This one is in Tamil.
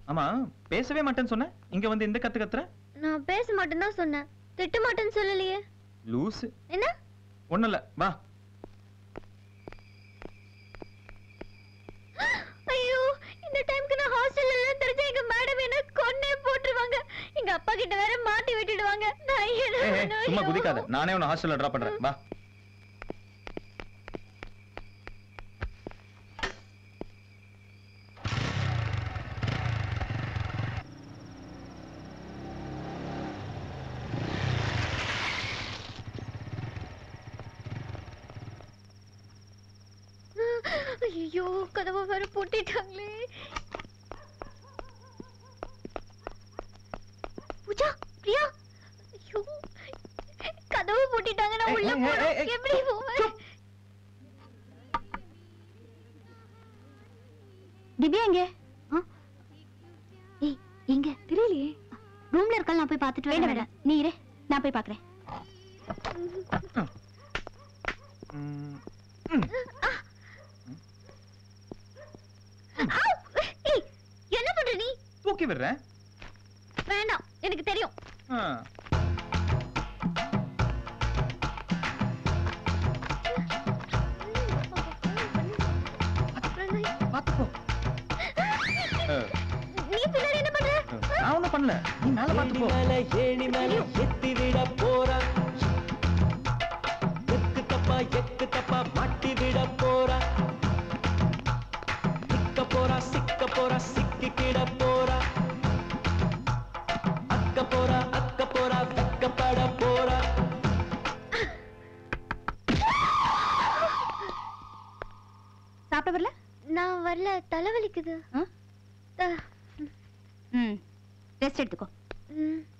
ஆமா பேசவே மாட்டேன்னு சொன்ன, இங்க வந்து இந்த கத்து கத்துற? நான் பேச மாட்டேன்னு தான் சொன்னேன், திட்ட மாட்டேன்னு சொல்லலையே. லூசு. என்ன? ஒண்ணும் இல்ல, வா. ஐயோ, இந்த டைம்க்கு நான் ஹாஸ்டல்ல எல்லாம் தெரிஞ்சா எங்க மேடம் என்ன கொன்னே போட்டுருவாங்க. எங்க அப்பா கிட்ட வேற மாட்டி விட்டுடுவாங்க. நான் என்ன சும்மா குதிக்காத, நானே உன்னை ஹாஸ்டல்ல டிராப் பண்றேன், வா. ஐயோ, கதவை வேற பூட்டிட்டாங்களே. பூஜா, பிரியா, ஐயோ, கதவை பூட்டிட்டாங்க. நான் உள்ள போறேன், எப்படி போவேன்? திவ்யா எங்க? ஏய், எங்க தெரியலையே. ரூம்ல இருக்கா? நான் போய் பார்த்துட்டு வரேன். வேண்டாம், நீ இரு, நான் போய் பார்க்கறேன். என்ன பண்ற நீ? தூக்கி விடுறேன். வேண்டாம், எனக்கு தெரியும். பாத்துக்கோ. நீ பின்னாடி என்ன பண்ற? நான் ஒண்ணும் பண்ணல, நீ மேல பாத்துக்கோ. ஏணி மேல எத்தி விட போறா, எக்கு தப்பா மாட்டி விட போறா, சிக்க போறா சிக்கிக்கிட போறா, அக்க போறா வெக்கப்பட போறா. சாப்பிட வரல? நான் வரல, தலைவலிக்குது. ரெஸ்ட் எடுத்துக்கோ.